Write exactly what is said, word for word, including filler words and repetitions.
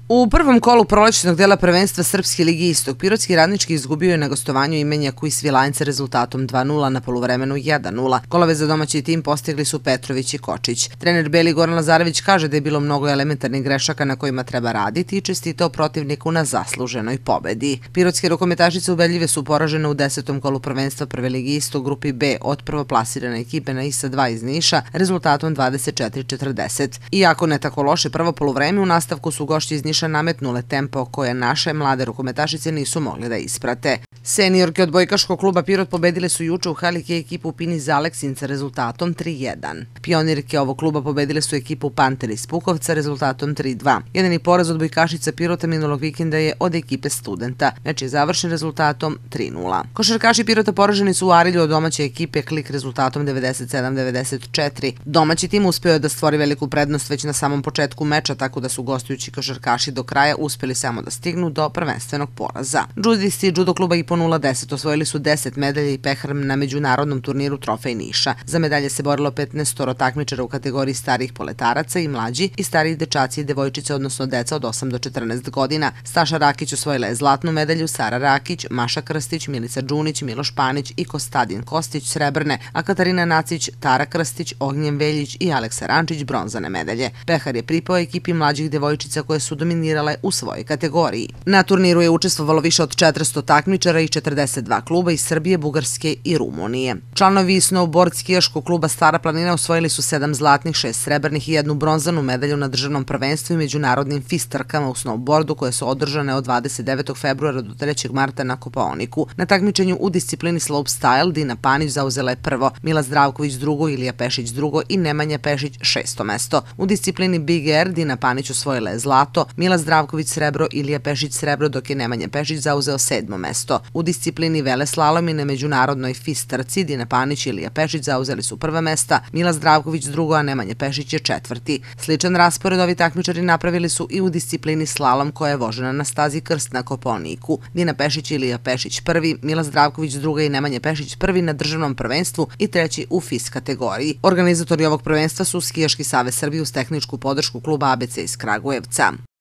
U prvom kolu prolećnog dela prvenstva Srpske ligi Istok, Pirotski Radnički izgubio je na gostovanju Imenjaku iz Svilajnca rezultatom dva nula, na poluvremenu jedan nula. Golove za domaći tim postigli su Petrović i Kočić. Trener Beli Goran Lazarević kaže da je bilo mnogo elementarnih grešaka na kojima treba raditi i čestitao protivniku na zasluženoj pobedi. Pirotske rukometašice ubedljive su poražene u desetom kolu prvenstva Prve ligi Istok grupi B od prvoplasirane ekipe na I S A dva iz Niša rezultatom dvadeset četiri četrdeset. Iako ne tako loše prvo poluvreme, u nastavku su gošći iz Niša nametnule tempo koje naše mlade rukometašice nisu mogli da isprate. Seniorke odbojkaškog kluba Pirot pobedile su juče u Halike ekipu Pini iz Aleksinca rezultatom tri jedan. Pionirke ovog kluba pobedile su ekipu Panter iz Pukovca rezultatom tri dva. Jedini poraz odbojkašica Pirota minulog vikenda je od ekipe Studenta, meč je završen rezultatom tri nula. Košarkaši Pirota poraženi su u Arilju od domaće ekipe Klik rezultatom devedeset sedam devedeset četiri. Domaći tim uspeo je da stvori veliku prednost već na samom početku meča, tako da su gostujući košarkaši do kraja uspeli samo da stignu do prvenstvenog poraza. Džudisti judo kluba I P O nula deset osvojili su deset medalja i pehar na međunarodnom turniru Trofej Niša. Za medalje se borilo petnaestoro takmičara u kategoriji starijih poletaraca i mlađi i stariji dečaci i devojčice, odnosno deca od osam do četrnaest godina. Staša Rakić osvojila je zlatnu medalju, Sara Rakić, Maša Krstić, Milica Đunić, Miloš Panić i Kostadin Kostić srebrne, a Katarina Nacić, Tara Krstić, Ognjen Veljić i Aleksa Rančić bronzane medalje. Pehar je pripao ekipi mlađih devojčica koje su dominirale u svojoj kategoriji. Na turniru je učestvovalo više od četiristo takmičara i četrdeset dva kluba iz Srbije, Bugarske i Rumunije. Članovi snowboard skijaškog kluba Stara planina osvojili su sedam zlatnih, šest srebrnih i jednu bronzanu medalju na državnom prvenstvu i međunarodnim fistarkama u snowboardu koje su održane od dvadeset devetog februara do trećeg marta na Kopaoniku. Na takmičenju u disciplini slopestyle Dina Panić zauzela je prvo, Mila Zdravković drugo, Ilija Pešić drugo i Nemanja Pešić šesto mesto. U disciplini Big Air Dina Panić osvojila je zlato, Mila Zdravković srebro, Ilija Pešić srebro, dok je Nemanja Pešić zauzeo sedmo mesto. U disciplini veleslalom i na međunarodnoj fistarci Dina Panić i Ilija Pešić zauzeli su prva mesta, Mila Zdravković drugo, a Nemanja Pešić je četvrti. Sličan raspored ovi takmičari napravili su i u disciplini slalom koja je vožena na stazi Krst na Kopaoniku. Dina Pešić i Ilija Pešić prvi, Mila Zdravković druga i Nemanja Pešić prvi na državnom prvenstvu i treći u F I S kategoriji. Organizatori ovog prvenstva su Skijaški savez Srbije uz tehničku podršku kluba A B C iz Kragujevca.